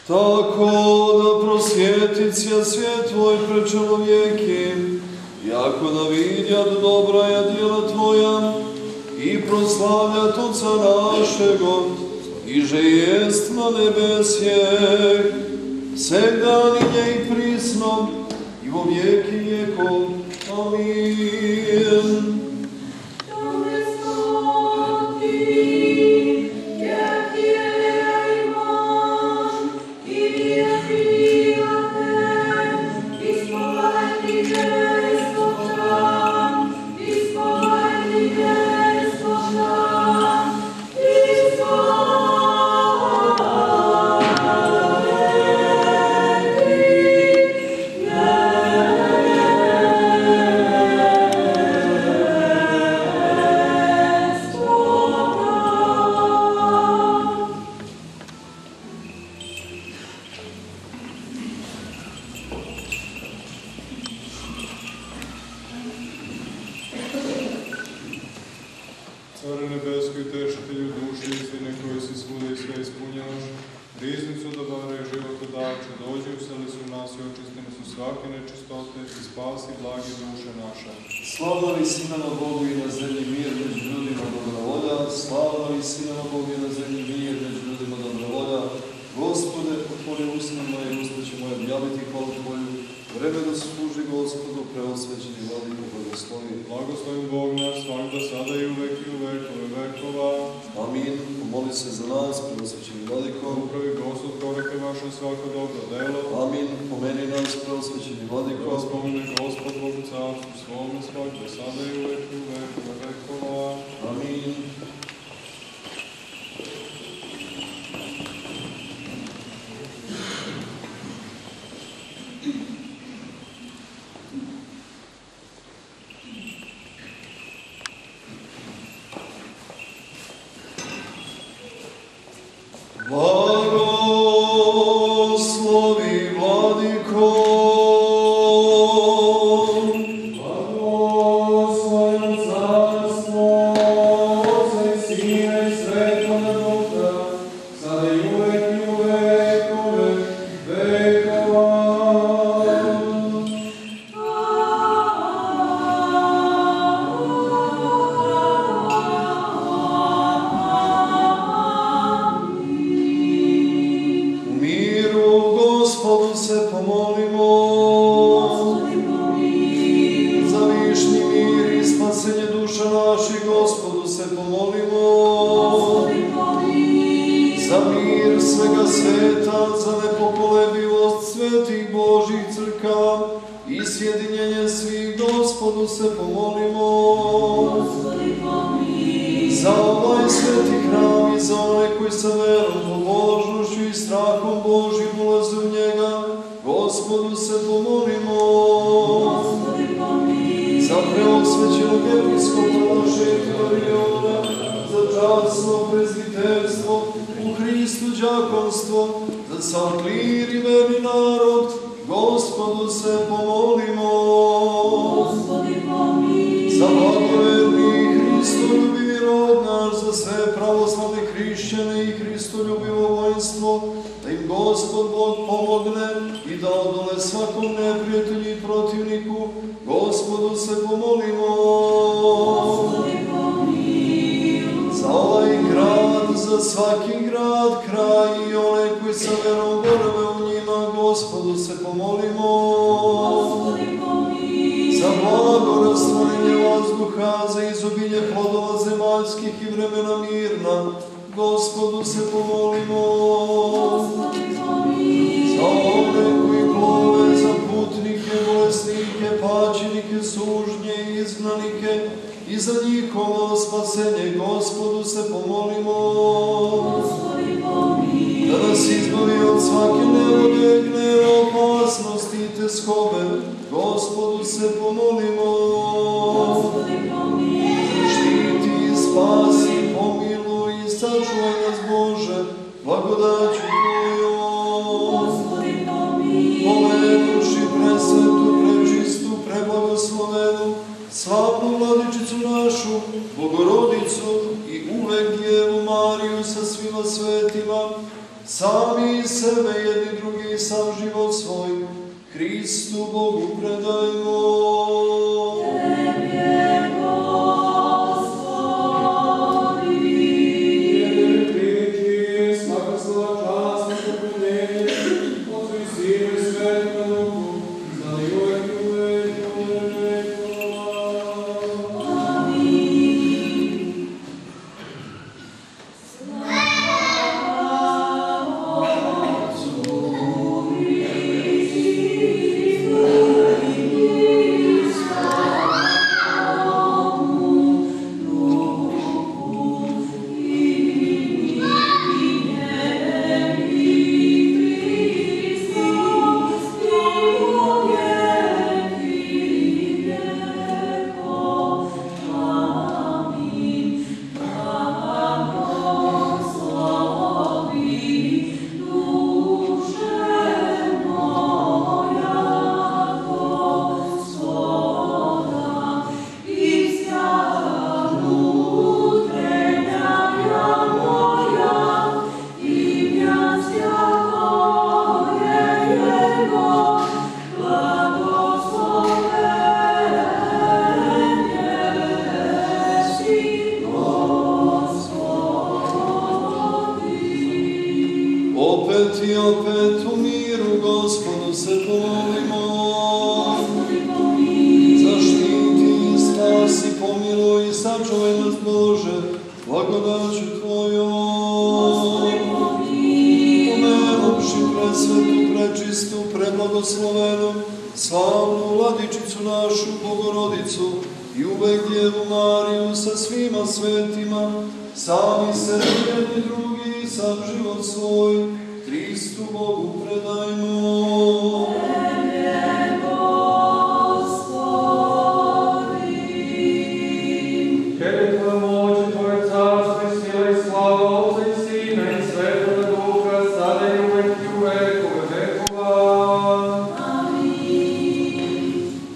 Tako da prosvjetica svijet tvoj pred čelovjeki, jako da vidjat dobra je djela tvoja i proslavljat Oca našego, i že jest na nebesjeh, segdan i njej prisno, i vo vijeki vijekov. Amin. Царе небеский, утешителю души истины, koji si svuda i sve ispunjavaš, riznicu dobara i života dače, dođi useli su u nas i očistili su svake nečistote i spasi blagi duše naša. Slavno i sinama Bogu i na zemlji mir, među ljudima dobra volja. Slavno i sinama Bogu i na zemlji mir, među ljudima dobra volja. Gospode, otvori usna moje, usta će moje objaviti hvalu tvoju. Vreme da služi Gospodu, preosvećeni vladiku, blagoslovi. Blagoslovi Bog naš, svakda sada i uvek i u vekove vekova. Amin. Pomoli se za nas, preosvećeni vladiko. Upravi Gospod korake vaše svako dobro delo. Amin. Pomeni nas, preosvećeni vladiko. Da vas pomeni Gospod Bogu carstvu svome, svakda sada i uvek i u vekove vekova. Amin. Blagoslovi vladiko. Blagosloveno carstvo, Otca i Sina i Svetoga Duha, sada i uvek i u vekove vekova. Gospodu se pomolimo. Za višni mir i spasenje duša naših, Gospodu se pomolimo. Za mir svega sveta, za nepokolebivost svetih Božih crkava i sjedinjenje svih, Gospodu se pomolimo. Za ovaj sveti hram i za one koji sa verom, pobožnošću i strahom Božim ulaze u njega, Gospodu se pomolimo. Za preosvećenog episkopa našeg Hilariona, za časno prezbiterstvo, u Hristu đakonstvo, za sav klir i verni narod, Gospodu se pomolimo. Za blagoverni Hristoljubivi rod naš, za sve pravoslavne hrišćane i Hristoljubivo vojenstvo, da im Gospod Bog pomogne i da odole svakom neprijatelju i protivniku, Gospodu se pomolimo. Za ovaj grad, za svaki grad, kraj i one koji sa verom borave u njima, Gospodu se pomolimo. Za blago rastvorenje vazduha, za izobilje plodova zemaljskih i vremena mirna, Gospodu se pomolimo. Za one koji plove, za putnike, bolesnike, pačenike, sužnje i izgnanike, i za njihovo spasenje, Gospodu se pomolimo. Da nas izbavi od svake nevode, gneva, opasnosti i teskobe, Gospodu se pomolimo. Štiti, spasi, pomiluj i sačuvaj nas, Bože, blagodaću Tvojom. Pomenuši presvetu, prečistu, preblagoslovenu, slavnu Vladičicu našu, Bogorodicu i uvek Djevu Mariju sa svima svetima, sami sebe jedni drugi sam život svoj, Hristu Bogu predajmo. Tebe, Gospodi. Jedne priči, svaka slava, čast i poklonjenje, Otcu i Sinu i Svetom Duhu, sada i uvek i uvek i uvek. Opet u miru Gospodu se pomolimo. Zaštiti, spasi, pomiluj i sačuvaj nas Bože, blagodaću Tvojom. Pomenuvši presvetu, prečistu, preblagoslovenu, slavnu Vladičicu našu, Bogorodicu, i uvek Djevu Mariju sa svima svetima, sami sebi jedni drugi, sam život svoj, Hristu Bogu predajmo. Tebe, Gospodi. Jer je Tvoja moć i Tvoje carstvo i sila i slava Otca i Sina i Svetoga Duha, sada i uvek i u vekove vekova. Amin.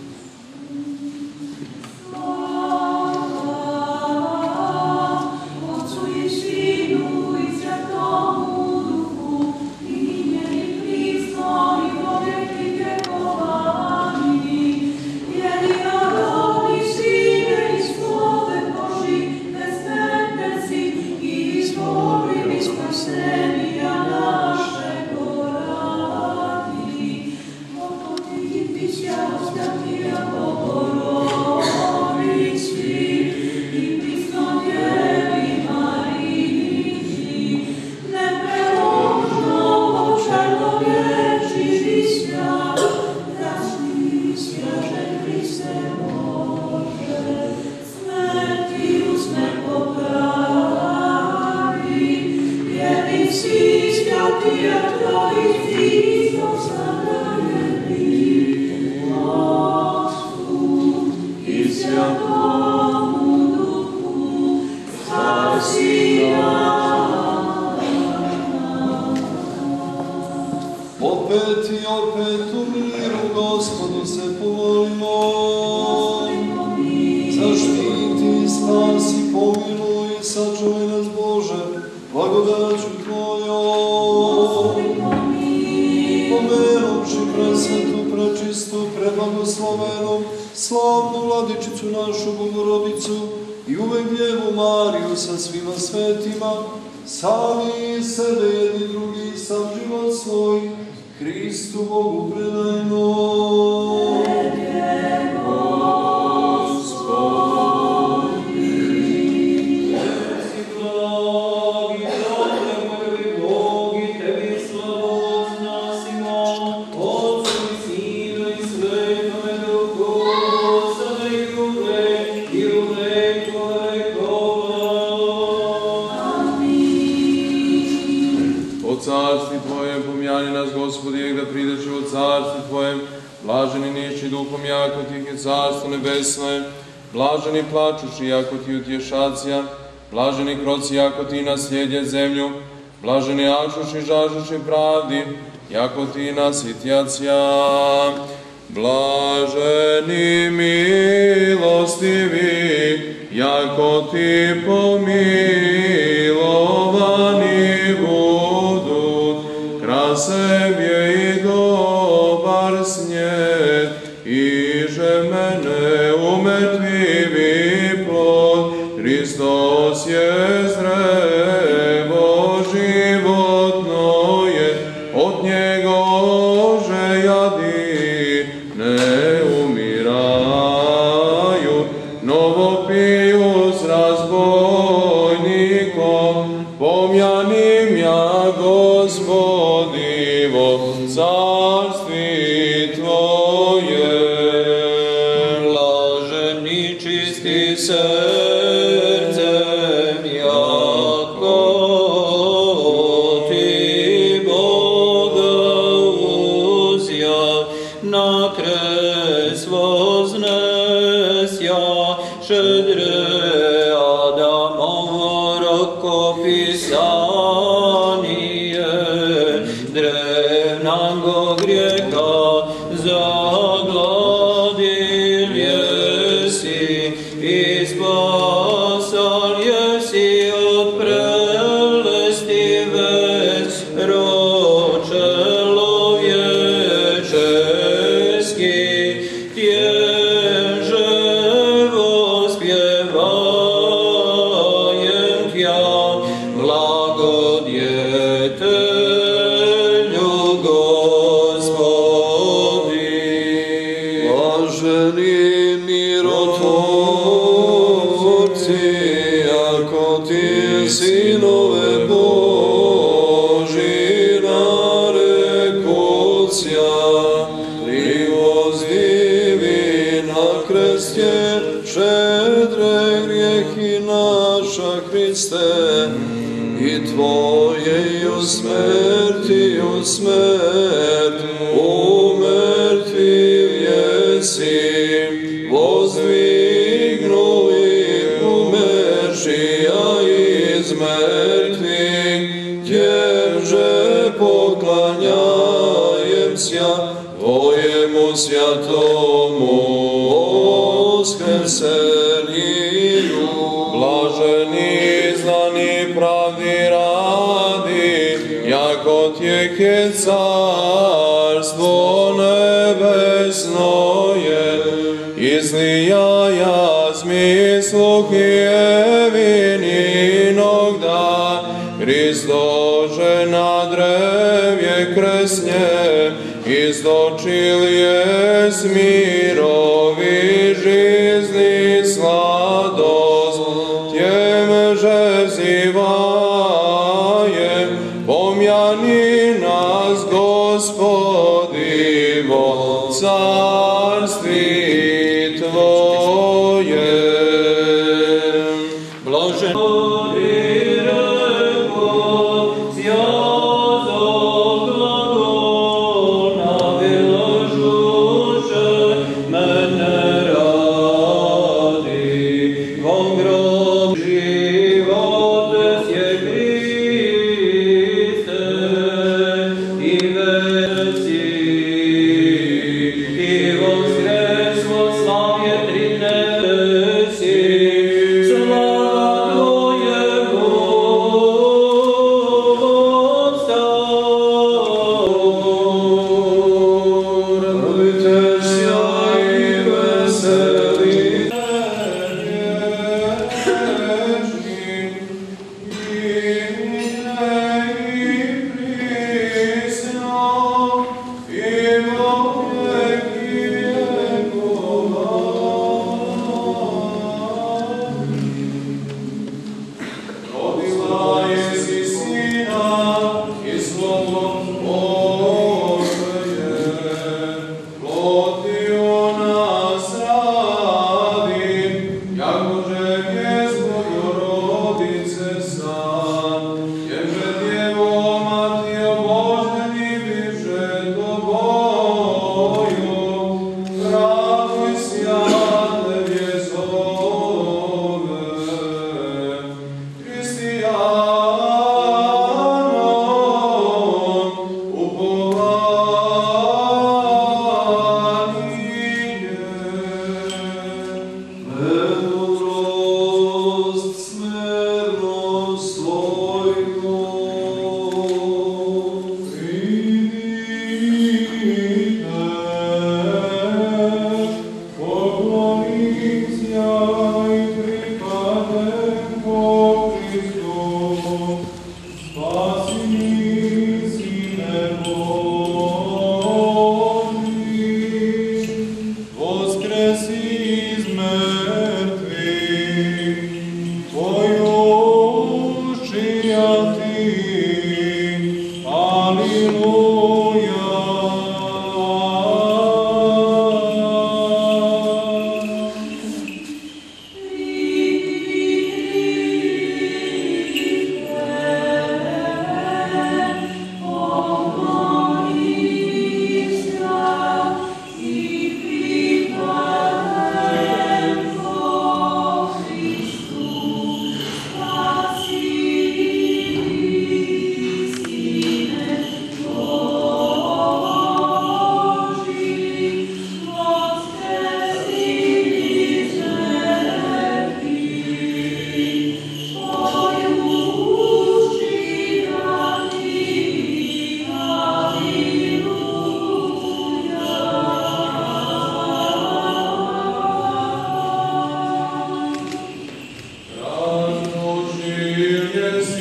Slava Otcu i Sinu i Svetomu Duhu, i njeni Hristo i povijeki vjekovani. Jedina rodni Sine i Sloven Boži, besmrtne si i izvolili spasenija našego radi. Opotiti će ostavija Bogorodici i pisno Djevi Marini. Nepreložno čelovječi svijat, rasni svježe Hriste Bože, smrti usmrt popravi, jedni si svjatija Trojici, zlostavljeni Otcu i Svjatomu Duhu, spasi nas. Opet i opet u miru Gospodu se pomolimo. Zaštiti, spasi, pomiluj i sačuvaj nas Bože, blagodaću Tvojom. Pomenuvši presvetu, prečistu, preblagoslovenu, slavnu Vladičicu našu Bogorodicu i uvek Djevu Mariju sa svima svetima, sami sebe jedni drugi, sam život svoj, Hristu Bogu predajmo. Carstvi Tvojem, pomijani nas, Gospodi, da prideš u Carstvi Tvojem, blaženi niči duhom, jako Ti je Carstvo nebesno, blaženi plačuši, jako Ti utješacija, blaženi kroci, jako Ti nasljedje zemlju, blaženi ačuši, žažuši pravdi, jako Ti nasitjacija, blaženi milostivi, jako Ti pomilovani budu pomjani mja, Gospodivo, carstvi Tvoje. Blaženi čisti srcem, jako ti Boga uzja, na kres voznesja, šedre Adamovo rokopisanije, drevnago grijeha zagladil jesi i spasal jesi od prelesti već ročelo vječeski, tježe vospjevajem tja, blagodjetelju Gospodi. Blaženi mirotvorci, ako ti sinove Boži narekocija, privozdivi na krestje šedre grijehi naša Hriste, i Tvoje u smrt umrtviv jesi, vozdvignu ih umeršija iz mrtvih, tježe poklanjajem sja Tvojemu svjatomu oskrseniju. Blaženi znani pravdi radi, jako tijeke carstvo nebesno je, izlijaja smislu Jevininog da, Hristože na drevje kresnje, izdočil je smirovi žizni sladost, tjemže zivajem, pomjani nas Gospodivo, carstvi Tvoje. Blažen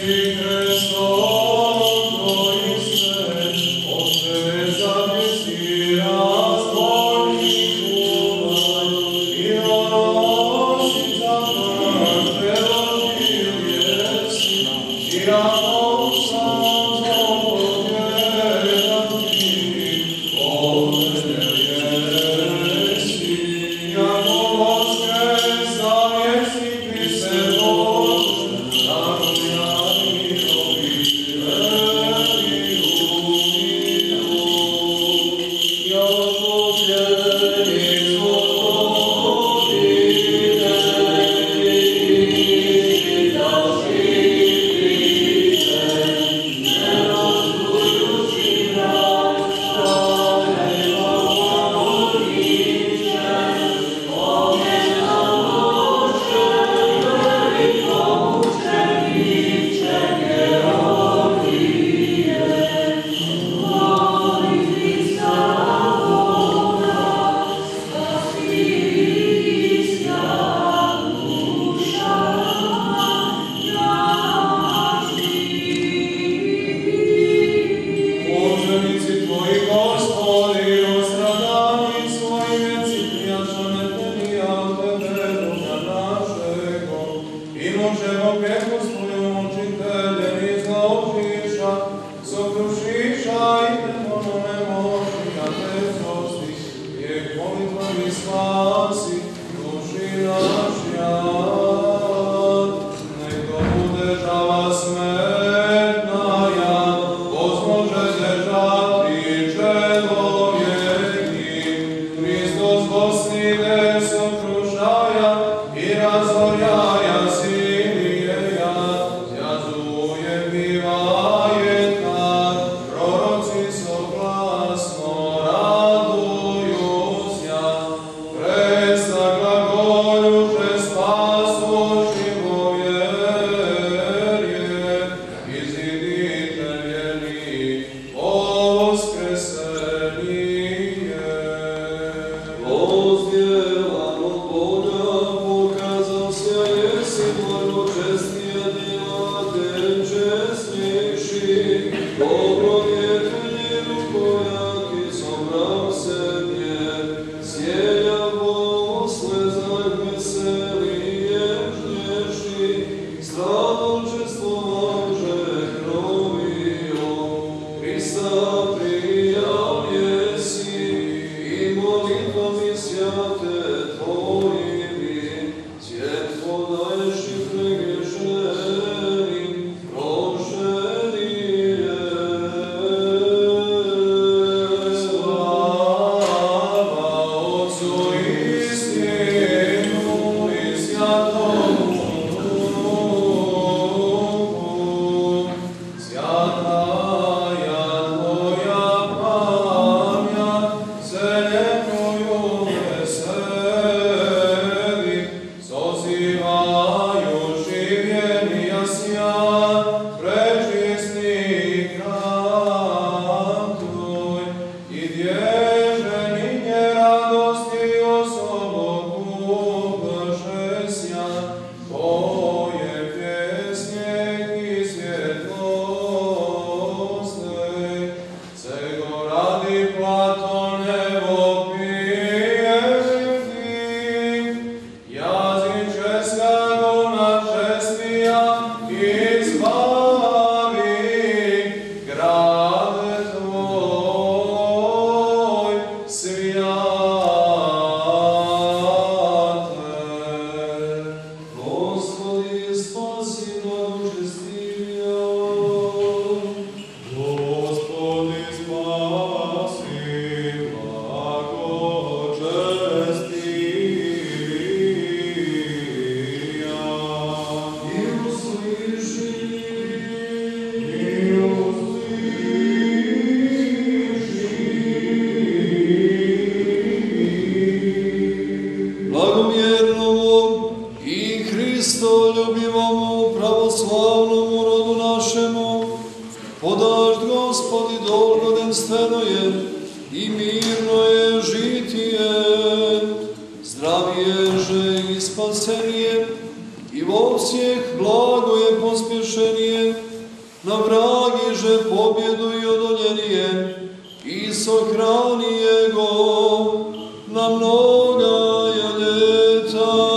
Podaš, Gospodi, dolgodenstveno je i mirno je žitije, zdravije je i spasenije, i vo всех благо je pospješenije, na vragi že pobjedu i odoljenije, i sohrani jego na mnoga ljeta.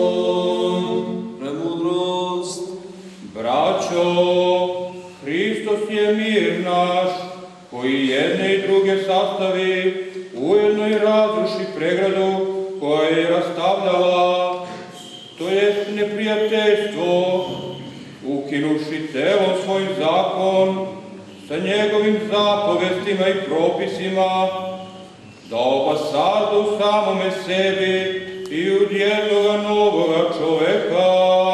Христос je mir naš, koji jedne i druge sastavi, ujedno i razruši pregradu koja je rastavljala, to jest neprijateljstvo, ukinuši telom svoj zakon sa njegovim zapovestima i propisima, da oba sazda u samome sebi i od jednoga novoga čoveka,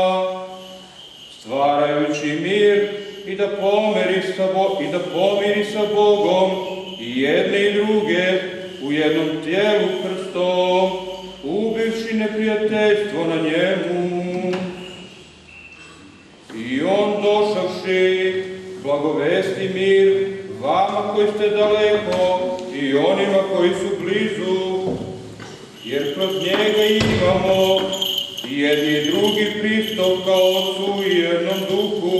stvarajući mir i da pomiri sa Bogom i jedne i druge u jednom tijelu Hristom, ubivši neprijateljstvo na njemu. I on došavši blagovesti mir vama koji ste daleko i onima koji su blizu, jer kroz njega imamo i jedni i drugi pristup kao Otcu u jednom duhu.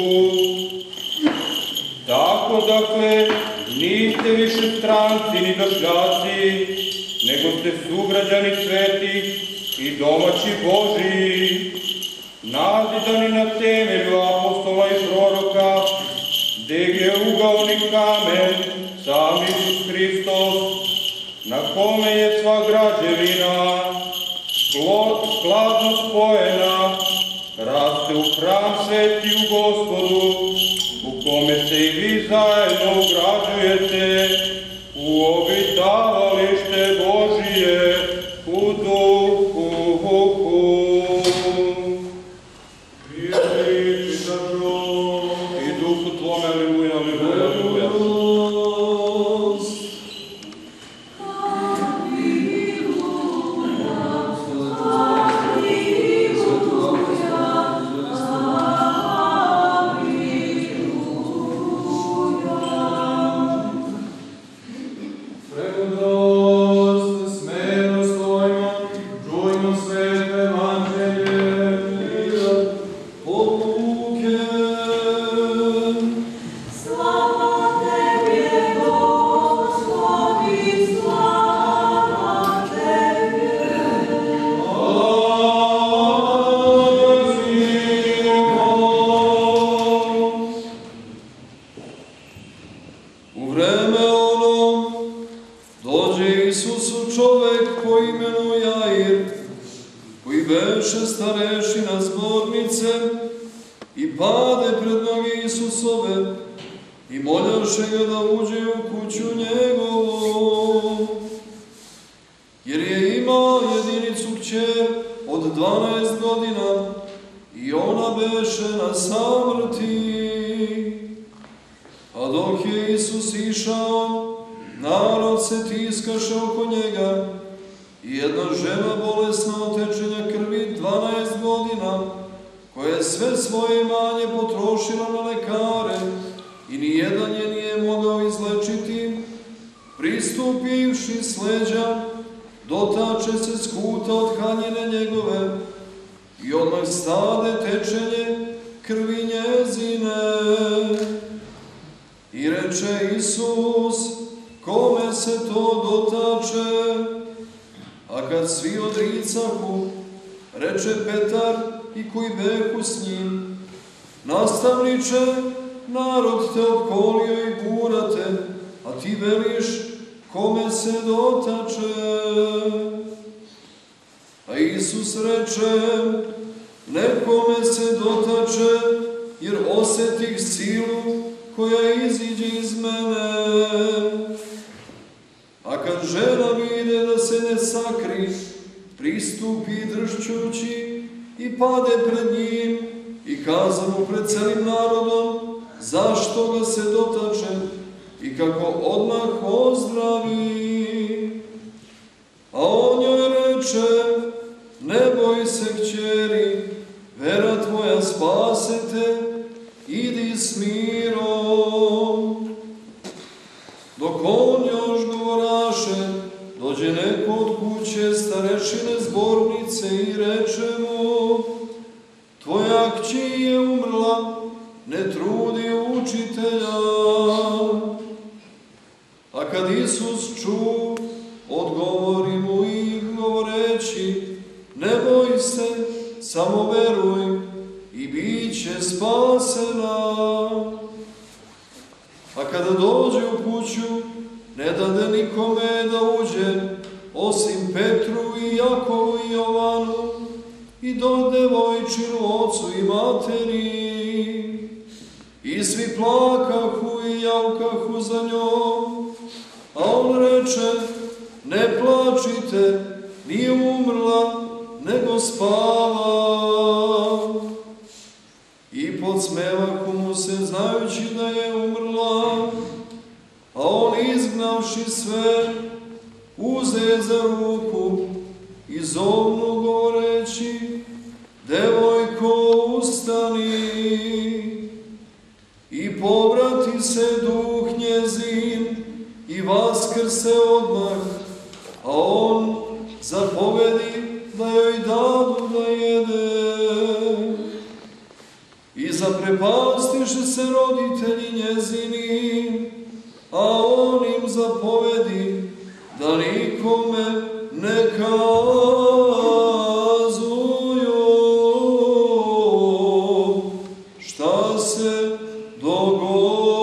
Tako, dakle, niste više stranci ni došljaci, nego ste sugrađani svetih i domaći Božiji, nazidani na temelju apostola i proroka, gde je ugaoni kamen, sam Isus Hristos, na kome je sva građevina, skladno spojena, raste u hram sveti u Gospodu, u kome se i vi zajedno ugrađujete u obitavalište Božije u duhu. I duhu tvome, aleluja, aleluja, aleluja. a kada dođe u kuću, ne dade nikome da uđe, osim Petru i Jakovu i Jovanu, i do devojčinu ocu i materi. I svi plakahu i javkahu za njom, a on reče, ne plačite, nije umrla, nego spava. I podsmevahu mu se, znajući da je umrla, a on izgnavši sve, uze za ruku i zovnu govoreći, devojko, ustani. I povrati se duh njezin i vaskrse odmah, a on zapovedi da joj dadu da jede. I zaprepastiše se roditelji njezini, a on im zapovedi da nikome ne kazuju šta se dogodilo.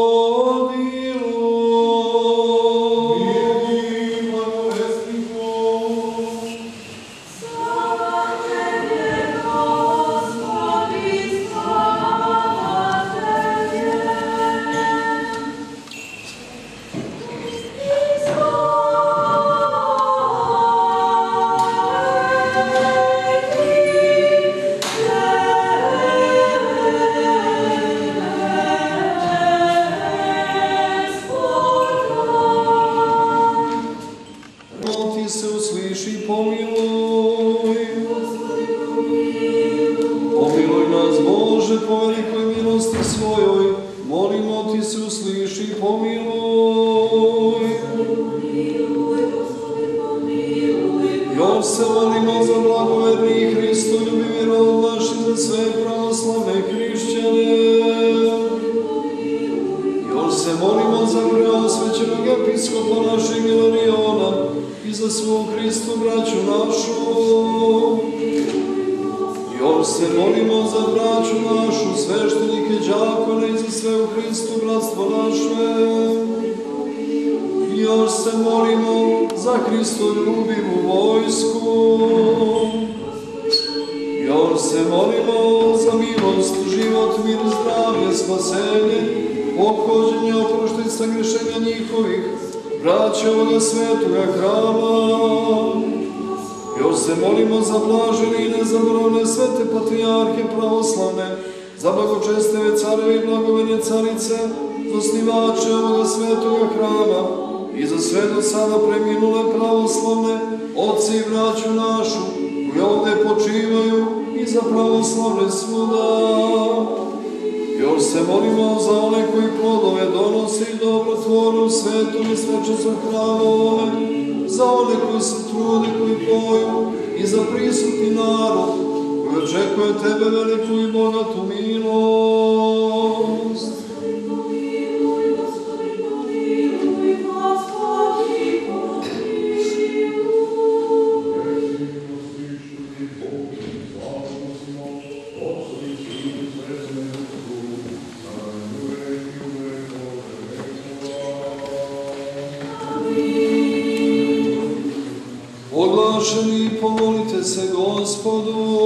Pomolite se Gospodu.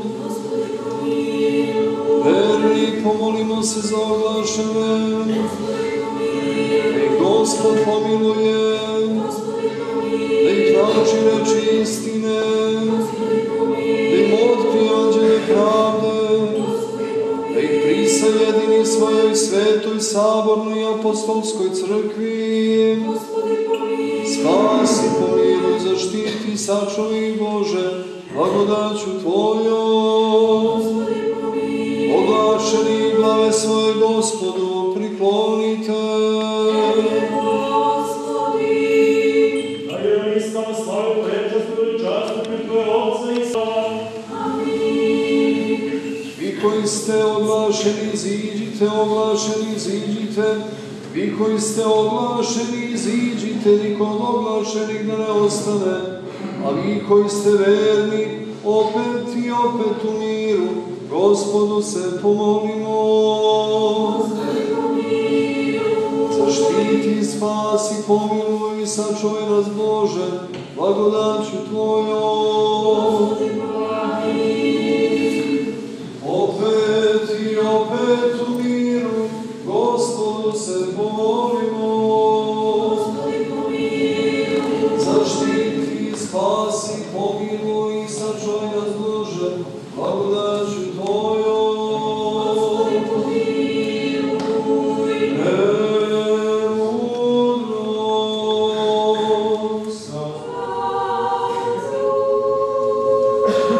Verni, pomolimo se za oglašene. I Gospod pomiluje. Da ih nauči reči istine. Da im otkrije anđele pravde. Da ih prisajedini svojoj svetoj, sabornoj i apostolskoj crkvi. Spasi, pomiluj, zaštiti, sačuvaj Bože, blagodaću Tvojom. Oglašeni glave svoje Gospodu priklonite. Da je istava slavu prečastu i častu pred Tvoje Otca i Sina. Amin. Vi koji ste oglašeni, iziđite, oglašeni, iziđite. Vi koji ste oglašeni, iziđite, niko od oglašenih da ne ostane. A vi koji ste verni, opet i opet u miru, Gospodu se pomolimo. Gospodu spasi, pomiluj i sačuvaj nas Bože, blagodaću Tvojom. Opet i opet u miru, Gospodu se pomolimo. Zaštiti, spasi, pomiluj i sačuvaj nas Bože, blagodaću Tvojom. Premudrost.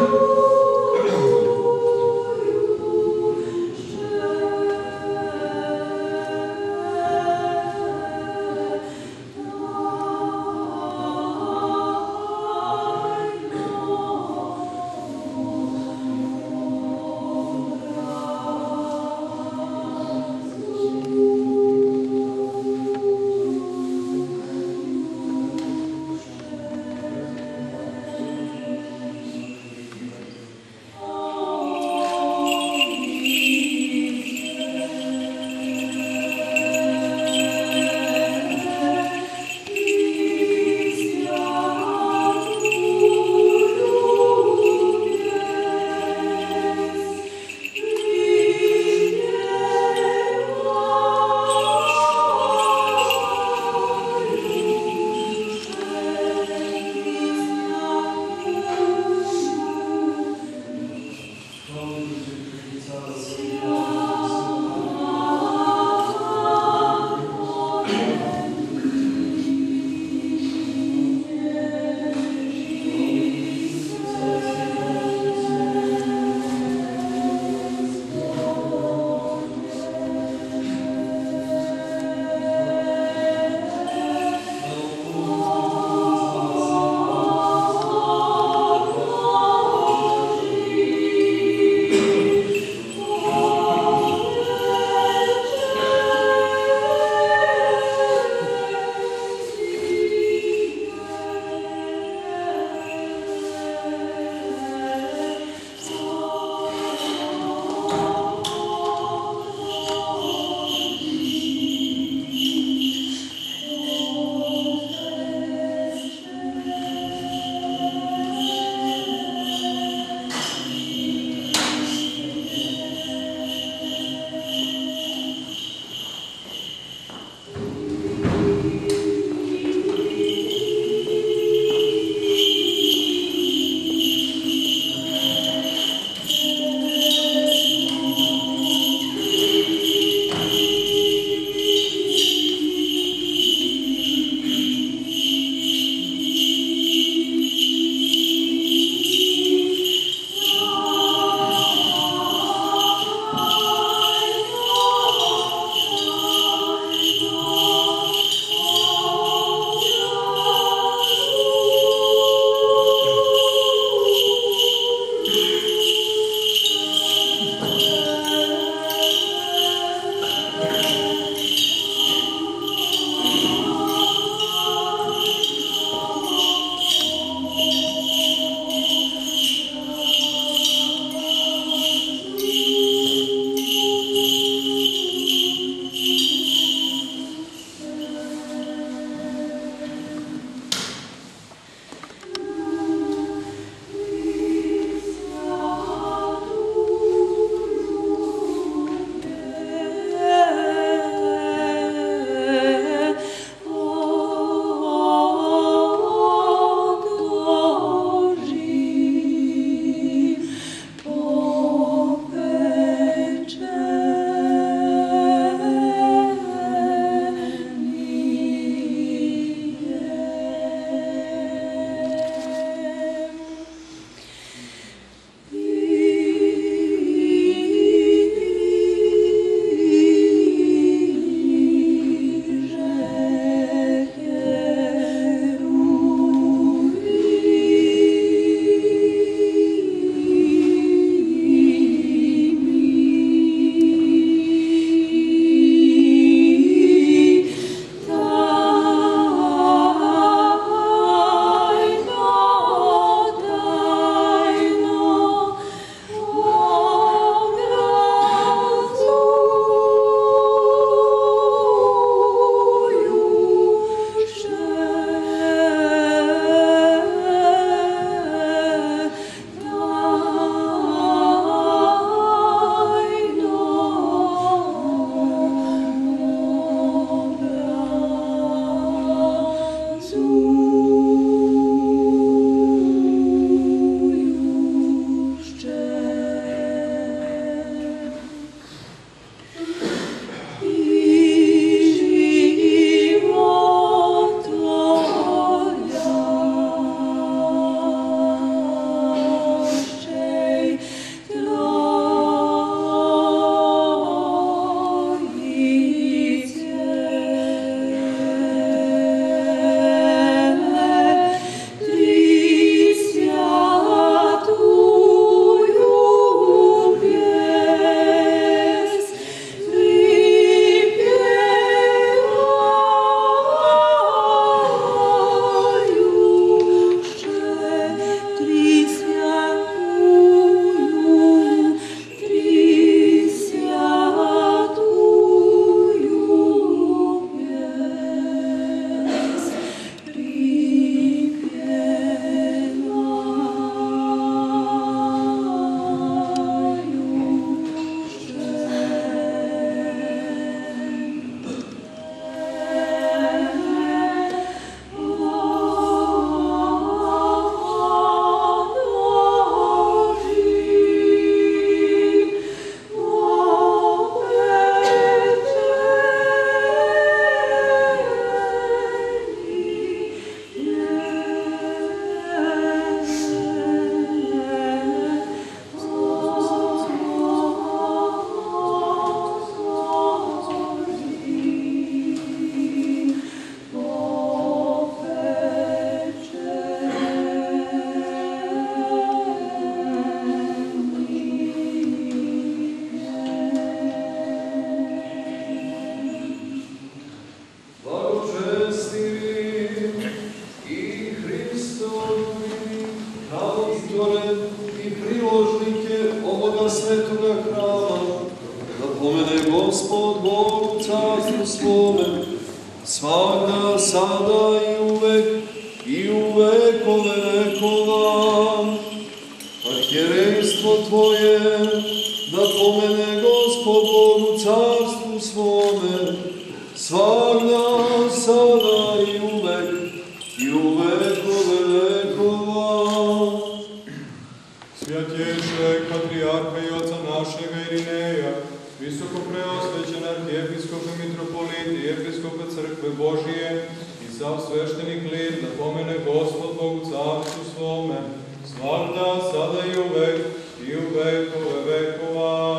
carstvu svome, svakda, sada i u vekove vekova. Arhijerejstvo Tvoje, da pomene Gospod Bog u carstvu svome, svakda, sada i u vekove vekova. Svjatješeg patrijarha i oca našega Irineja, visoko preosvećen arhijepiskope mitropoliti i episkope crkve Božije i sav sveštenik lir, da pomene Gospod Bog u carstvu svome, svakda, sada i u vekove vekova.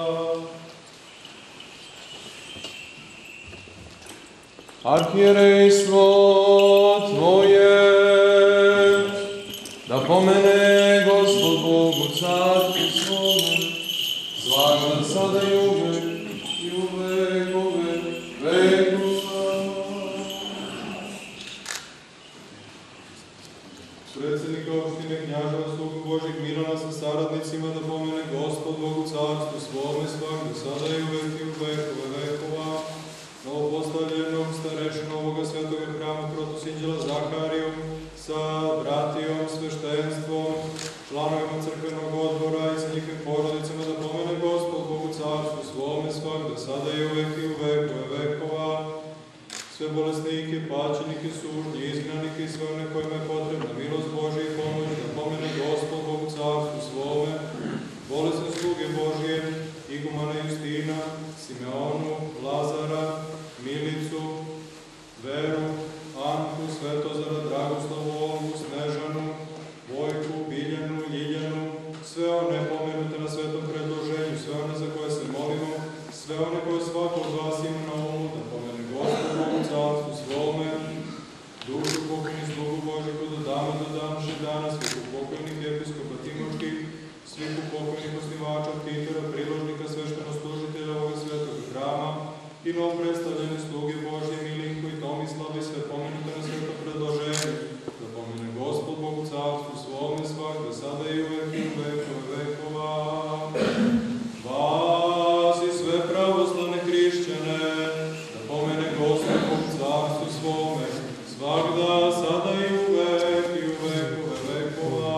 Arhijerejstvo Tvoje, da pomene Gospod Bog u carstvu svome, svakda, sada i u vekove vekova. Predsjednika opštine Knjaževa, slugu Božih Milana sa saradnicima, da pomene Gospod Bog u carstvu svome, svakda, sada i u vekove vekova. Novopostavljenog starešina ovoga svetoga hrama protosinđela Zaharijom sa bratijom, sveštenstvom, članovima crkvenog odbora i sa njihovim porodicama, da pomene Gospod Bog u carstvu svome, svakda, sada i u vekove vekova. Sve bolesnike, paćenike, sužnje, izgnanike i sve one kojima je potrebna milost Božja i pomoć, da pomene Gospod Bog u carstvu svome, bolesne sluge Božije, igumana Justina, Simeonu, Lazara, Milicu, Veru, Anku, Svetozara, Dragoslavu, Olgu, Snežanu, Vojku, Biljanu, Ljiljanu, sve one pomenute na svetom predloženju, sve one za koje se molimo, sve one koje svako od vas ima na umu, da pomene Gospod Bog u carstvu svome, dušu pokojnih slugu Božih od Adama do današnjeg dana, svih pokojnih episkopa Timočkih, svih pokojnih osnivača Pitera, priložnika, sveštenostužitelja ovoga svetog hrama i novopredstavljene sluge Božje, Milinku i Tomislava i sve pomenute na svetom predloženju, da pomene Gospod Bog u carstvu svome, svakda, sada i u vekove vekova. Vas i sve pravoslavne hrišćane, da pomene Gospod Bog u carstvu svome, svakda, sada i u vekove vekova.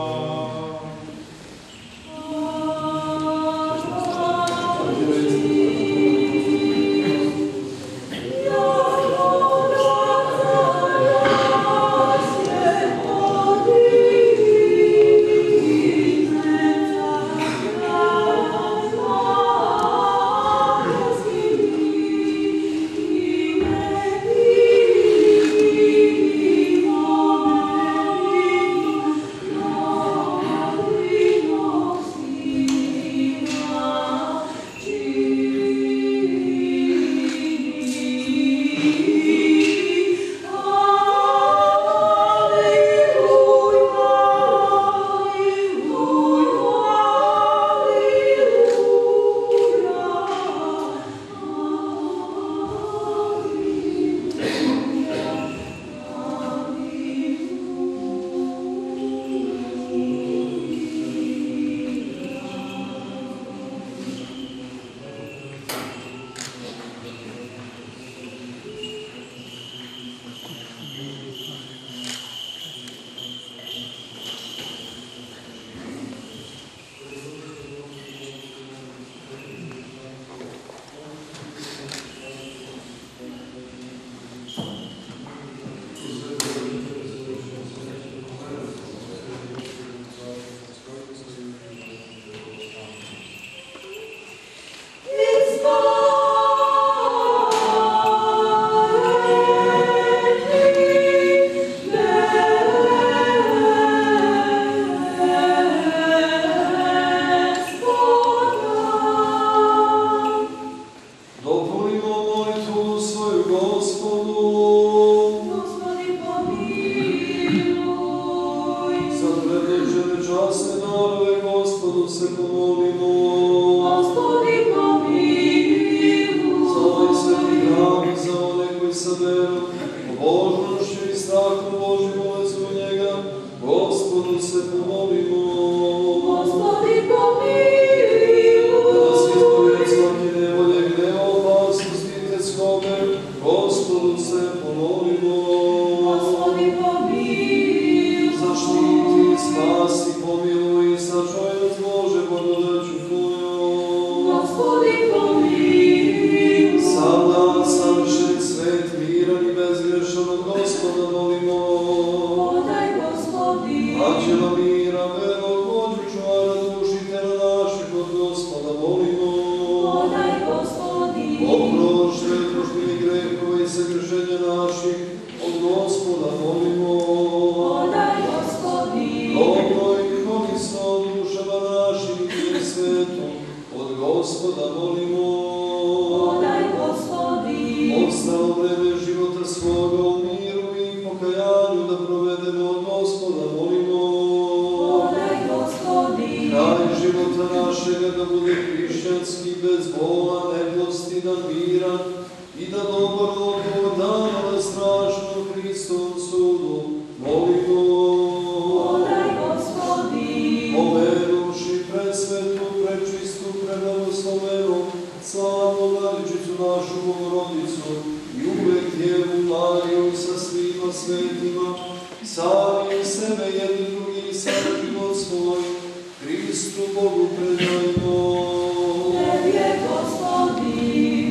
svome, Gospodu se pomolimo. Gospodi pomiluj. Zaštiti, spasi, pomiluj i sačuvaj nas Bože blagodaću Tvojom. Gospodi pomiluj. Sam dan, savršen svet, miran i bezgrešan od Gospoda molimo. Podaj Gospodi. Anđela mira, vernog vođu, čuvara dušitelja naših od Gospoda molimo. Podaj Gospodi. Oprošte, družbini grehova i sagrešenja naših od Gospoda molimo. Podaj Gospodi. Dobro i korisno dušama našim i svetu od Gospoda molimo. Podaj Gospodi. Ostalo vreme života svoga u miru i pokajanju da provedemo od Gospoda molimo. Podaj Gospodi. Kraj života našega da bude hrišćanski, bez bola, neglostidan, miran i da dobar odgovor dana na strašnom Hristovom sudu molimo. Podaj Gospodi. Pomenuši presvetu, prečistu, prebлагословenu, slavnu Vladičicu našu Bogorodicu i uvek Djevu Mariju sa svima svetima, sami sebe jedni drugi i sam život svoj, Hristu Bogu predajmo. Tebi je Gospodi.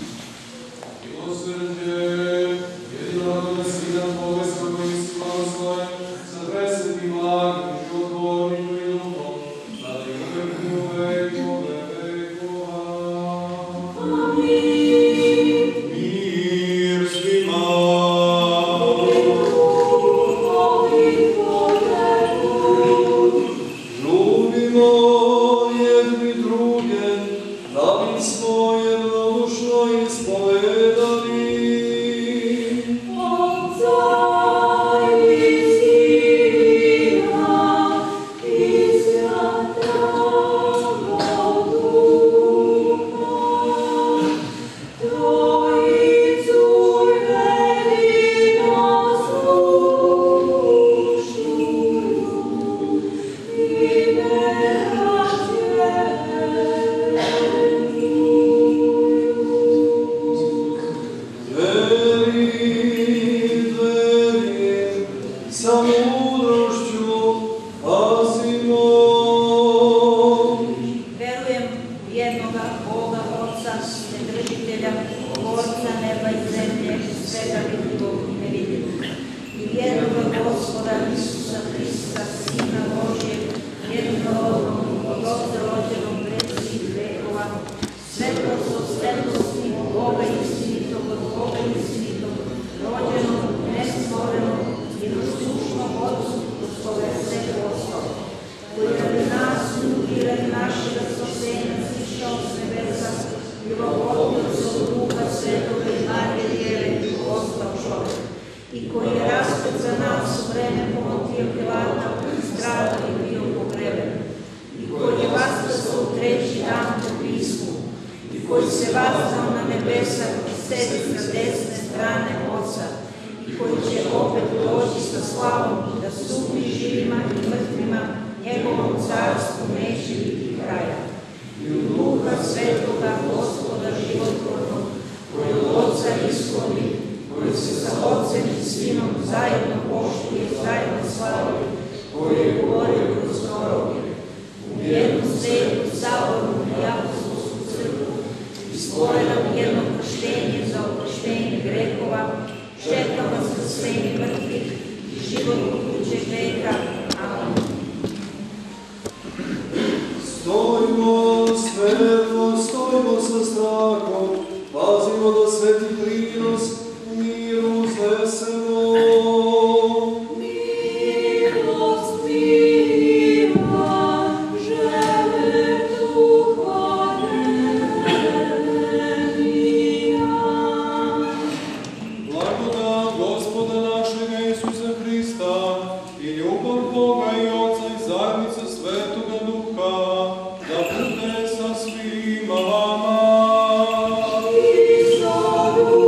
Milosrđe, jedinorodnog Sina Boga svojeg i slavoslaven, sa presvetim blagim i životvornim i duhom, sada i uvek i u vekove vekova. Amin. Mir svima. Ljubimo jedni druge, da bismo jednodušno ispovedali. Dveri, sa mudrošću pazimo. Verujem u jednoga Boga, Otca, Vседržitelja, Tvorca neba i zemlje, svega vidljivog i nevidljivog. I jednoga Gospoda Isusa Hrista, Sina Božijeg, jednorodnog, od Otca rođenog pred svih vekova, svetlost od svetlosti, Boga istinitog, od Boga istinitog, rođenog, nestvorenog, jednosušnog Otcu, od koga je sve postao, koji radi nas ljudi, radi našega spasenja sišao s nebesa, životvornog od Duha Svetoga i Marije Djeve i postao čovjek, i koji je raspet za nas u vreme Pontija Pilata, stradao i bio pogreben, i koji je vaskrsao u treći dan po pismu, i koji se vazao na nebesa i sedi sa desne strane Otca, i koji će opet doći sa slavom da sudi živima i mrtvima, njegovom carstvu neće biti kraja. I u Duha Svetoga, Gospoda životvornog, koji od Otca ishodi, koji se sa Otcem i Sinom zajedno poštuje, zajedno slavi, koji je govorio kroz proroke, u jednu svetu, sabornu i apostolsku crkvu, stvoreno jedno krštenje za oproštenje grehova, čeka vaskrsenje mrtvih i život budućeg veka. Amen. Stojimo svetlo, stojimo sa strahom, pazimo da sveti prinos u miru uznesemo. Milost mira, žele duha nemija. Blagodat Gospoda našega Isusa Hrista i ljubav Boga i Otca i zajednica Svetoga Duha da bude sa svima vama. I sa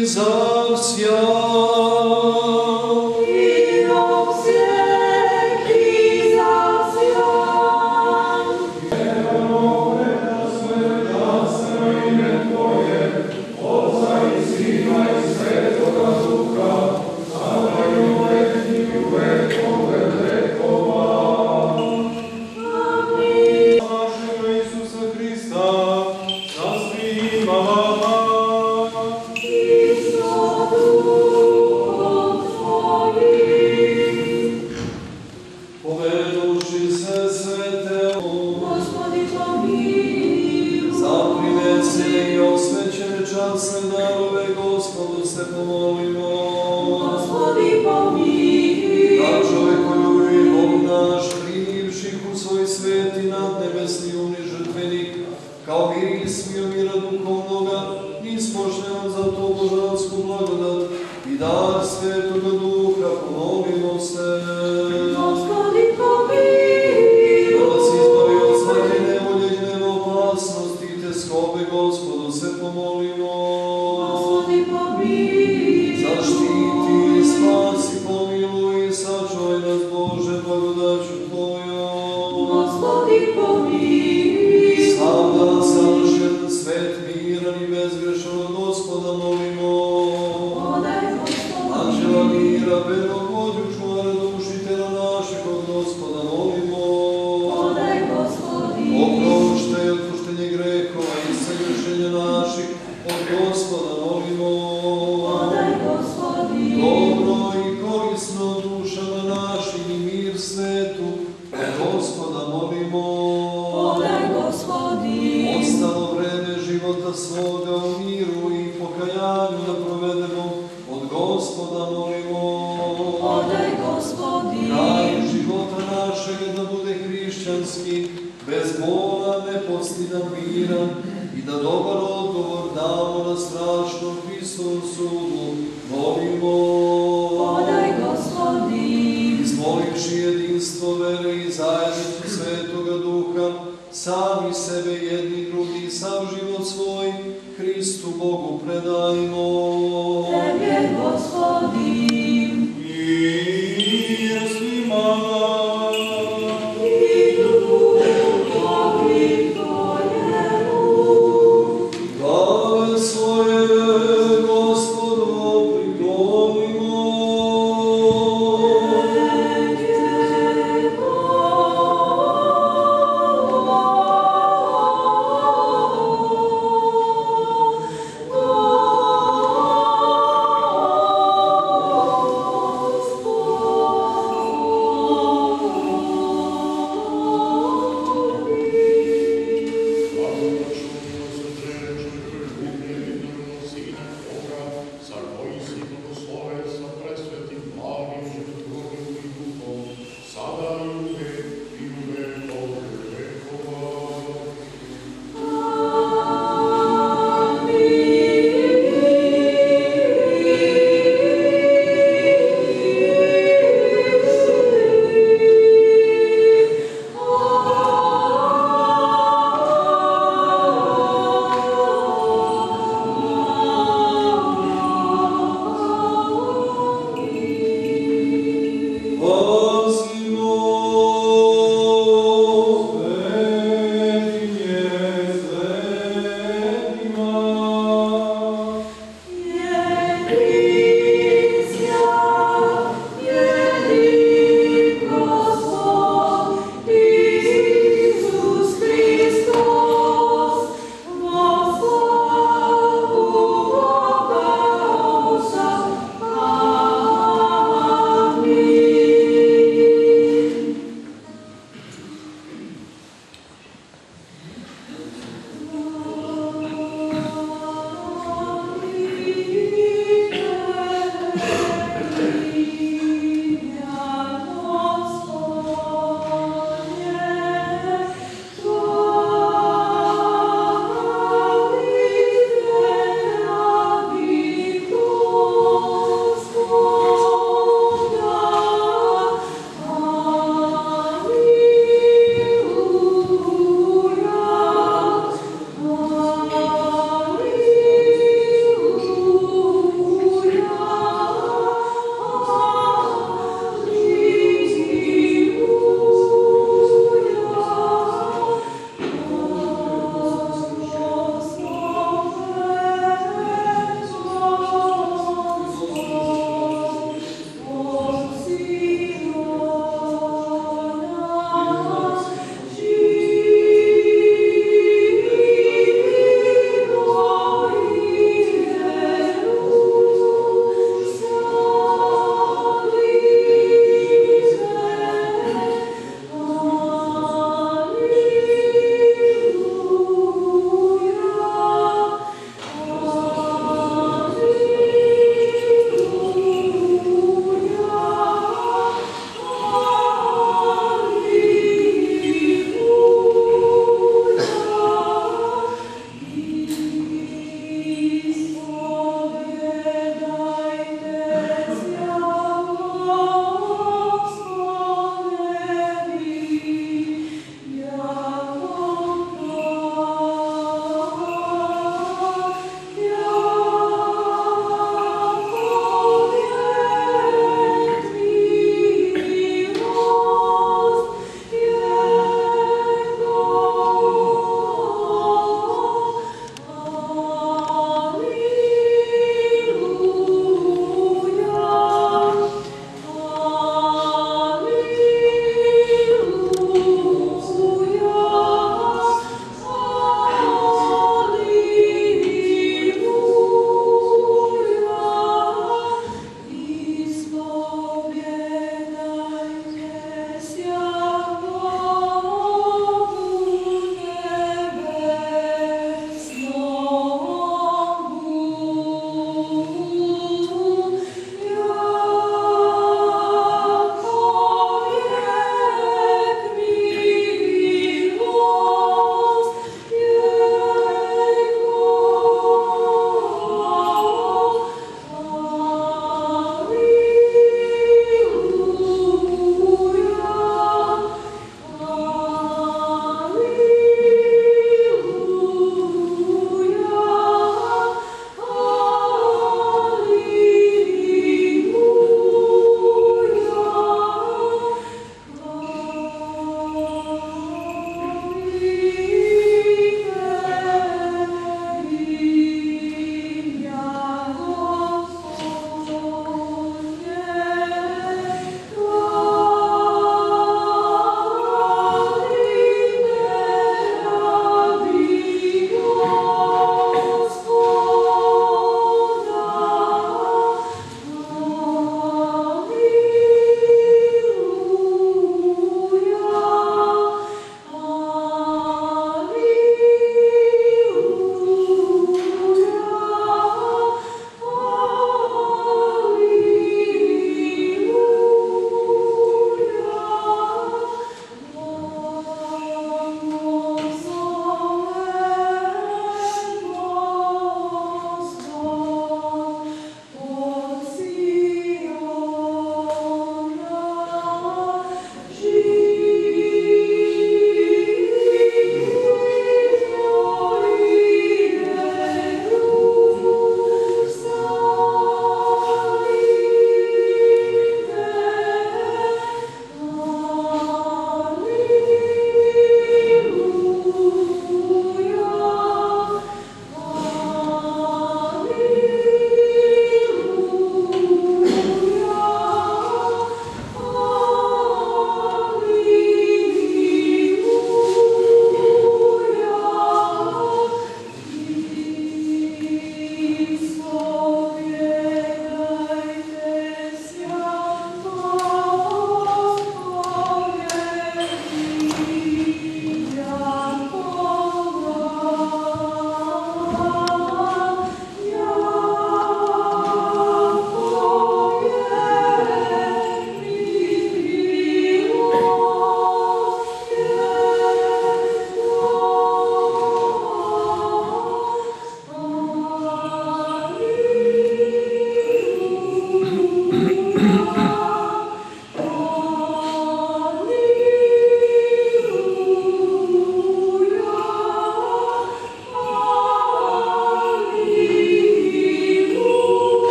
Oh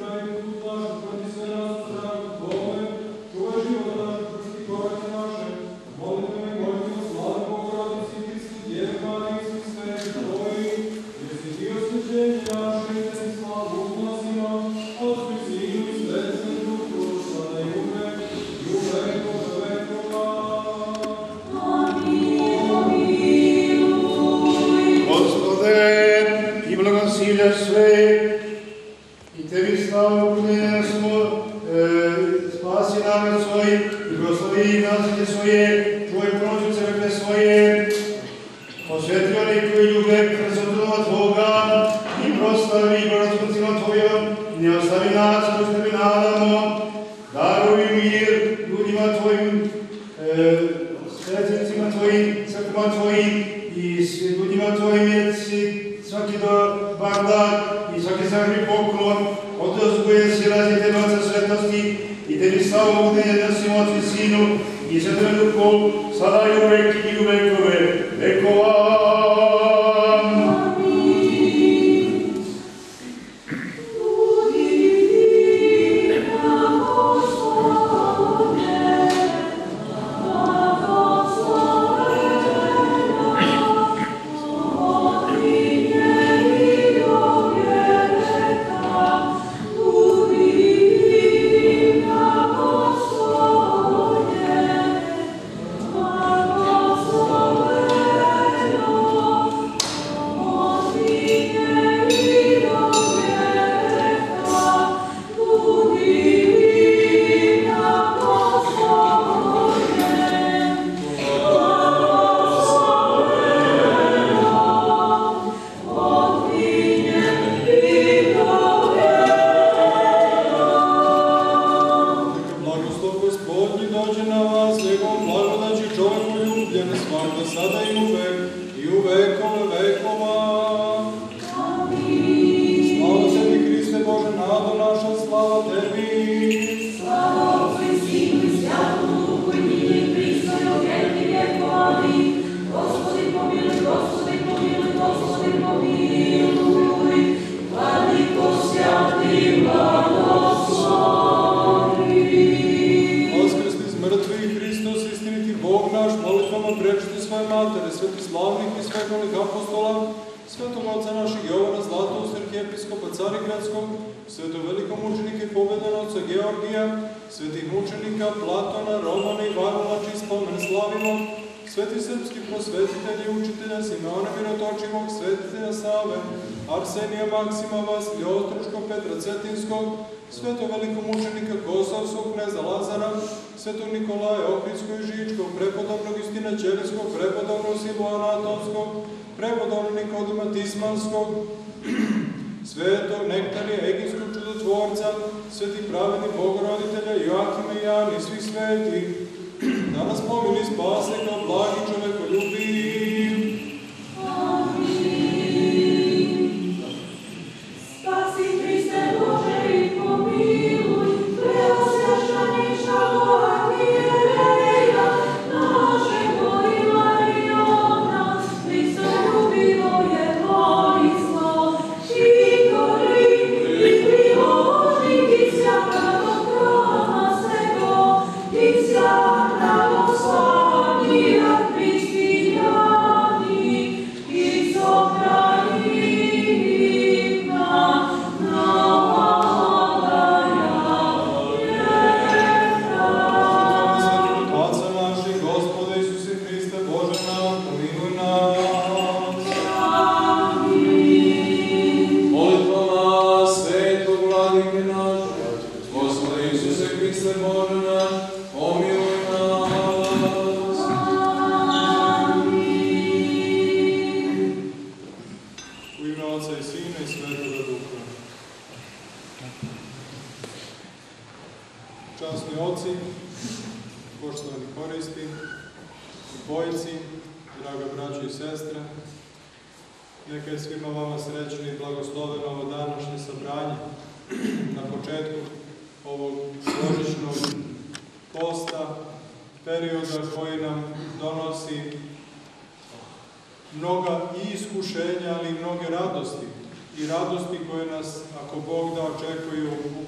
i radosti koje nas, ako Bog da, očekuju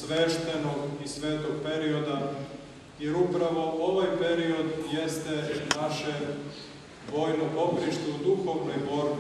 sveštenog i svetog perioda, jer upravo ovaj period jeste naše vojno poprište u duhovnoj borbi.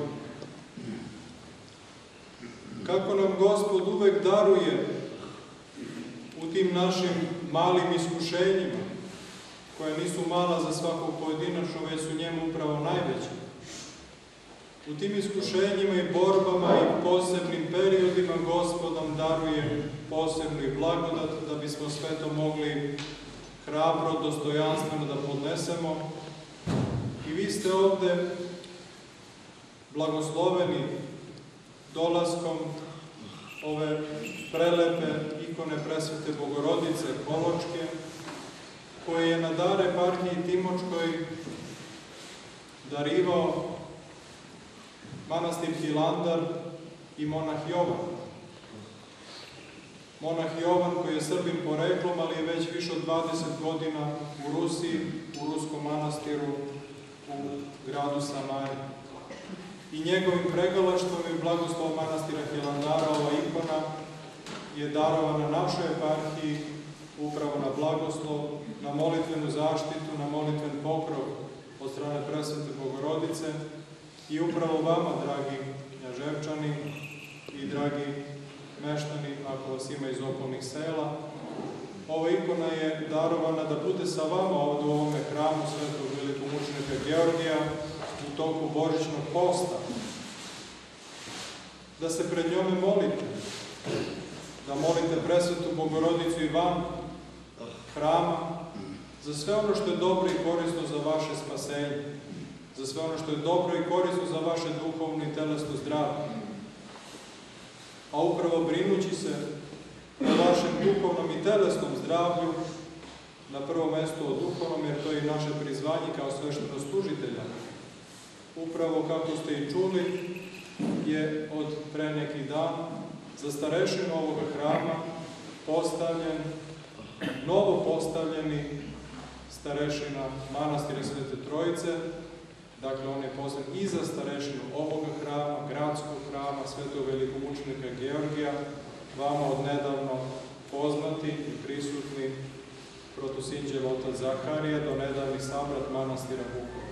Kako nam Gospod uvek daruje u tim našim malim iskušenjima, koja nisu mala za svakog pojedinačno, već su njemu upravo najveće. U tim iskušenjima i borbama i posebnim periodima Gospod nam daruje posebnu i blagodat da bismo sve to mogli hrabro, dostojanstveno da podnesemo. I vi ste ovde blagosloveni dolaskom ove prelepe ikone Presvete Bogorodice Koločke, koje je na dar eparhiji Timočkoj darivao manastir Hilandar i monah Jovan. Monah Jovan, koji je Srbin poreklom, ali je već više od 20 godina u Rusiji, u ruskom manastiru u gradu Samari. I njegovim pregalaštvom i blagoslovom manastira Hilandara ova ikona je darovana našoj eparhiji upravo na blagoslov, na molitvenu zaštitu, na molitven pokrov od strane Presvete Bogorodice i upravo vama, dragi Knjaževčani i dragi meštani, ako vas ima iz okolnih sela. Ova ikona je darovana da bude sa vama ovdje u ovome hramu Svetog velikomučenika Georgija u toku božićnog posta. Da se pred njome molite, da molite Presvetu Bogorodicu i van hrama za sve ono što je dobro i korisno za vaše spasenje, za sve ono što je dobro i korisno za vaše duhovno i telesno zdravlje. A upravo brinući se o vašem duhovnom i telesnom zdravlju, na prvom mjestu o duhovnom, jer to je i naše prizvanje kao sveštenostužitelja. Upravo, kako ste i čuli, je od pre neki dan za starešinu ovoga hrama postavljen, novo postavljeni starešina manastira Svete Trojice. Dakle, on je postavljen i za starešinu ovoga hrama, gradskog hrama Svetog velikomučenika Georgija, vama odnedavno poznati i prisutni protosinđel otac Zaharija, do nedavni sabrat manastira Vukovar.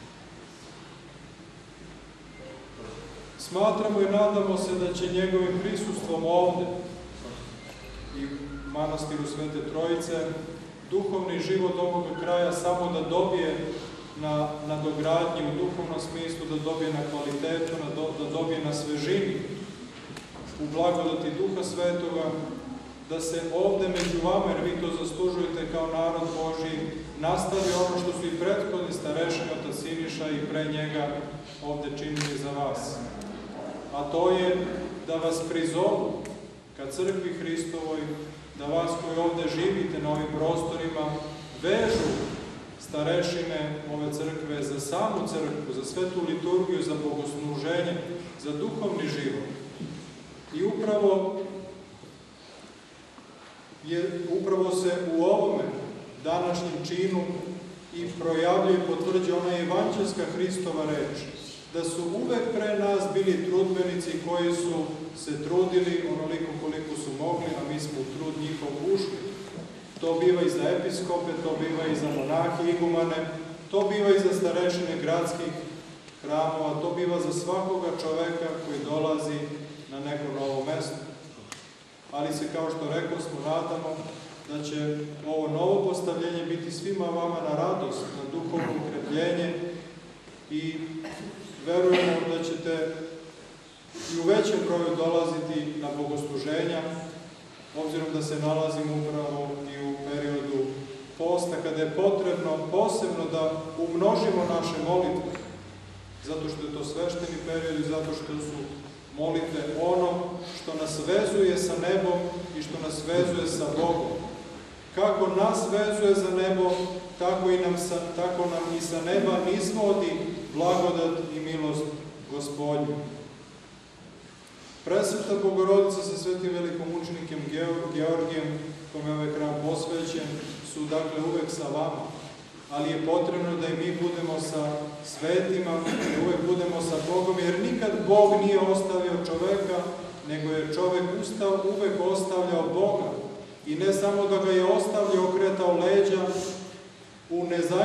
Smatramo i nadamo se da će njegovim prisustvom ovde i manastiru Svete Trojice duhovni život ovoga kraja samo da dobije na dogradnji u duhovnom smislu, da dobije na kvalitetu, da dobije na svežini, u blagodati Duha Svetoga, da se ovde među vama, jer vi to zaslužujete kao narod Božji, nastavi ono što su i prethodni starešini otac Siniša i pre njega ovde činili za vas. A to je da vas prizovu ka crkvi Hristovoj, da vas koji ovde živite na ovim prostorima vežu starešine ove crkve za samu crkvu, za svetu liturgiju, za bogosluženje, za duhovni život. I upravo se u ovome današnjem činu i projavljuje i potvrđuje ona evanđelska Hristova reč, da su uvek pre nas bili trudbenici koji su se trudili onoliko koliko su mogli, a mi smo u trud njihov ušli. To biva i za episkope, to biva i za monahe, igumane, to biva i za starešine gradskih hramova, to biva za svakoga čoveka koji dolazi na neko novo mesto. Ali se, kao što rekao smo, nadamo da će ovo novo postavljenje biti svima vama na radost, na duhovno ukrepljenje i verujemo da ćete i u većem broju dolaziti na bogosluženja, obzirom da se nalazimo upravo i u periodu posta, kada je potrebno posebno da umnožimo naše molitve, zato što je to svešteni period i zato što su molitve ono što nas vezuje sa nebom i što nas vezuje sa Bogom. Kako nas vezuje za nebo, tako nam i sa neba nizvodi blagodat i milost Gospodnju. Presveta Bogorodica sa svetim velikomučenikom Georgijem, kome je ovaj hram posvećen, su dakle uvek sa vama. Ali je potrebno da i mi budemo sa svetima, da uvek budemo sa Bogom, jer nikad Bog nije ostavio čoveka, nego je čovek uvek ostavljao Boga. i ne samo da ga je ostavljao, okretao leđa u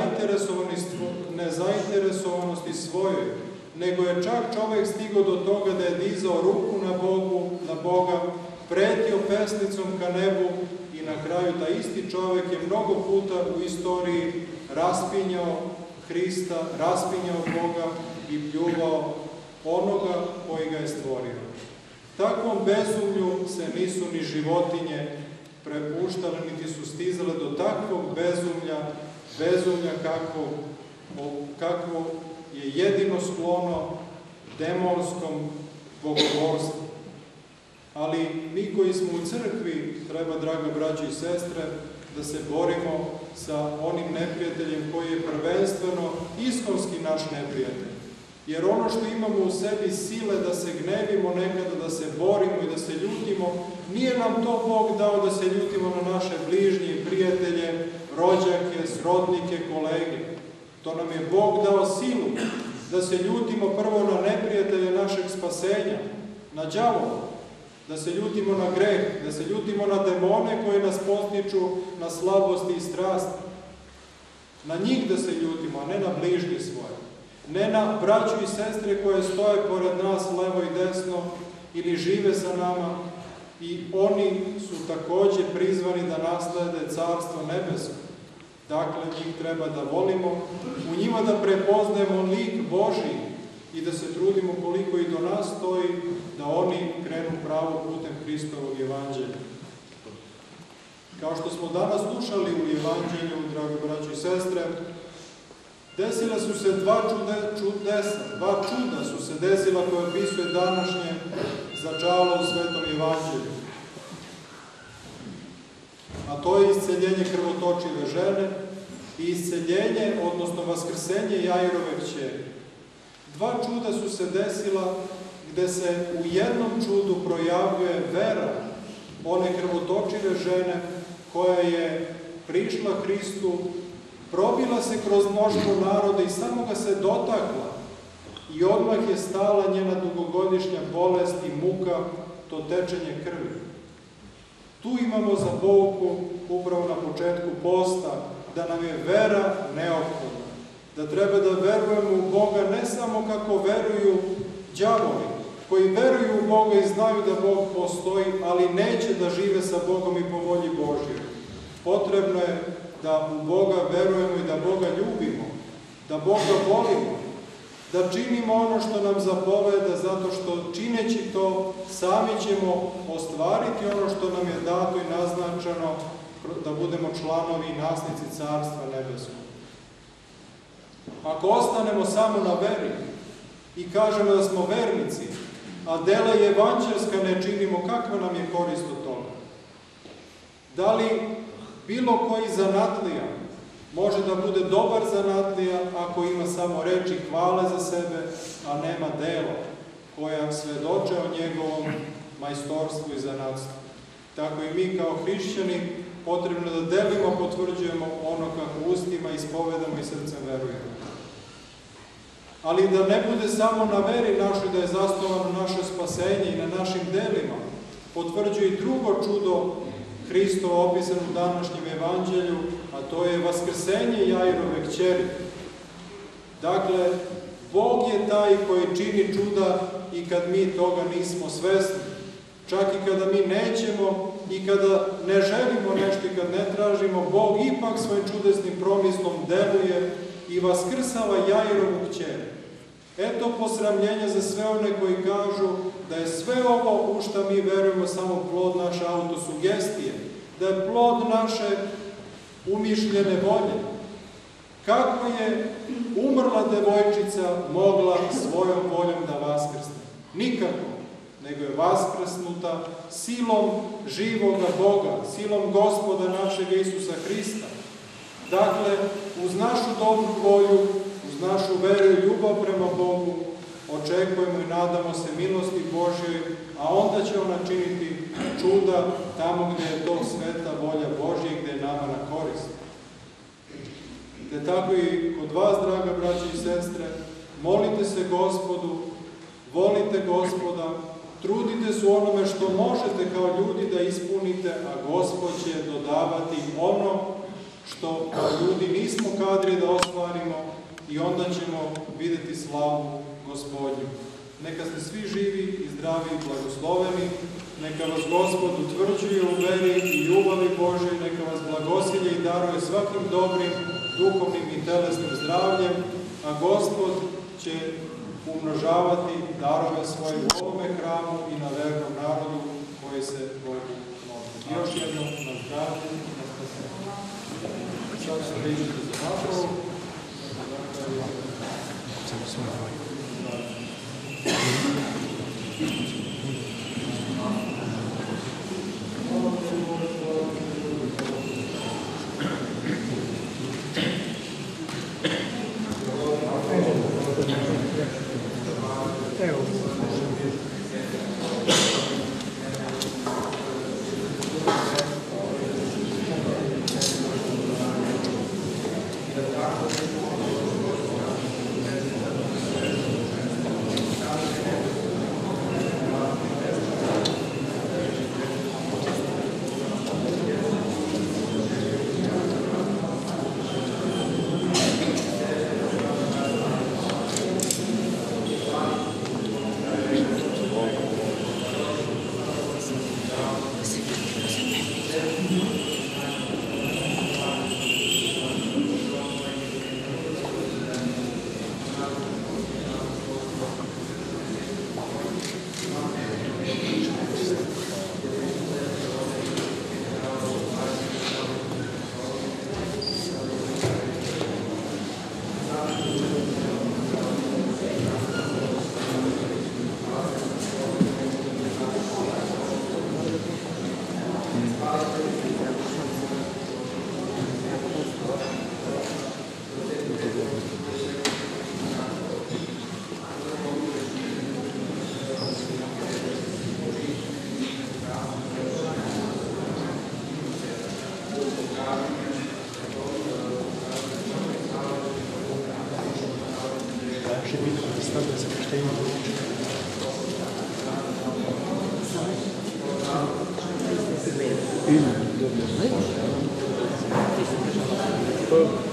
nezainteresovanosti svojoj, nego je čak čovjek stigao do toga da je dizao ruku na Boga, pretio pesnicom ka nebu i na kraju taj isti čovjek je mnogo puta u istoriji raspinjao Hrista, raspinjao Boga i pljuvao onoga koji ga je stvorio. Takvom bezumlju se nisu ni životinje prepuštale, niti su stizale do takvog bezumlja kakvo je jedino sklono demonskom bogomolstvu. Ali mi koji smo u crkvi treba, draga braćo i sestre, da se borimo sa onim neprijateljem koji je prvenstveno iskonski naš neprijatelj. Jer ono što imamo u sebi sile da se gnevimo nekada, da se borimo i da se ljutimo, nije nam to Bog dao da se ljutimo na naše bližnje, prijatelje, rođake, srodnike, kolege. To nam je Bog dao silu da se ljutimo prvo na neprijatelje našeg spasenja, na đavola, da se ljutimo na greh, da se ljutimo na demone koji nas postiču na slabosti i strasti. Na njih da se ljutimo, a ne na bližnje svoje. Ne na braću i sestre koje stoje pored nas levo i desno ili žive sa nama i oni su također prizvani da naslede Carstvo nebesko. Dakle, njih treba da volimo, u njima da prepoznajemo lik Božiji i da se trudimo koliko i do nas stoji da oni krenu pravo putem Hristovog evanđelja. Kao što smo danas slušali u evanđelju, dragi braći i sestre, desila su se dva čuda su se desila koje opisuje današnje začalo u Svetom evanđelju. A to je isceljenje krvotočive žene i isceljenje, odnosno vaskrsenje Jairove kćeri. Dva čuda su se desila gde se u jednom čudu projavljuje vera one krvotočive žene koja je prišla Hristu, probila se kroz mnoštvo naroda i samo ga se dotakla i odmah je stala njena dugogodišnja bolest i muka, to tečenje krvi. Tu imamo za pouku, upravo na početku posta, da nam je vera neophodna. Da treba da verujemo u Boga ne samo kako veruju đavoli, koji veruju u Boga i znaju da Bog postoji, ali neće da žive sa Bogom i po volji Božjoj. Potrebno je da u Boga verujemo i da Boga ljubimo, da Boga volimo, da činimo ono što nam zapoveda, zato što čineći to sami ćemo ostvariti ono što nam je dato i naznačeno da budemo članovi i nasnici Carstva nebeskog. Ako ostanemo samo na veri i kažemo da smo vernici, a dela evanđelska ne činimo, kakva nam je korist od toga? Da li bilo koji zanatlija može da bude dobar zanatlija ako ima samo reči hvale za sebe, a nema dela koja svedoče o njegovom majstorstvu i zanatstvu? Tako i mi kao hrišćani potrebno da delima potvrđujemo ono kako ustima ispovedamo i srcem verujemo. Ali da ne bude samo na veri našoj da je zasnovano naše spasenje i na našim delima, potvrđuje i drugo čudo Hristovo opisano u današnjem evanđelju, a to je vaskrsenje Jairove kćeri. Dakle, Bog je taj koji čini čuda i kad mi toga nismo svesni. Čak i kada mi nećemo i kada ne želimo nešto i kad ne tražimo, Bog ipak svojim čudesnim promislom deluje i vaskrsava Jairovu kćer. Eto posramljenja za sve one koji kažu da je sve ovo u šta mi verujemo samo plod naše autosugestije, da je plod naše umišljene volje. Kako je umrla devojčica mogla svojom voljom da vaskrsne? Nikako, nego je vaskrsnuta silom živoga Boga, silom Gospoda našeg Isusa Hrista. Dakle, uz našu dobru volju, uz našu veru i ljubav prema Bogu, očekujemo i nadamo se milosti Božjoj, a onda će ona činiti čuda tamo gdje je to sveta volja Božja i gdje je nama na korist. Te tako i kod vas, draga braći i sestre, molite se Gospodu, volite Gospoda, trudite se u onome što možete kao ljudi da ispunite, a Gospod će dodavati ono što kao ljudi nismo kadri da ostvarimo i onda ćemo vidjeti slavu Gospodnju. Neka ste svi živi i zdravi i blagosloveni, neka vas Gospod utvrđuje u veri i ljubavi Božoj, neka vas blagosilje i daruje svakim dobrim, duhovnim i telesnim zdravljem, a Gospod će umnožavati darove svoje u ovome hramu i na vernom narodu koji se Bogu moli. Još jednom na zdravlje, na spasenje. Sad se ličite za napravu. Именно.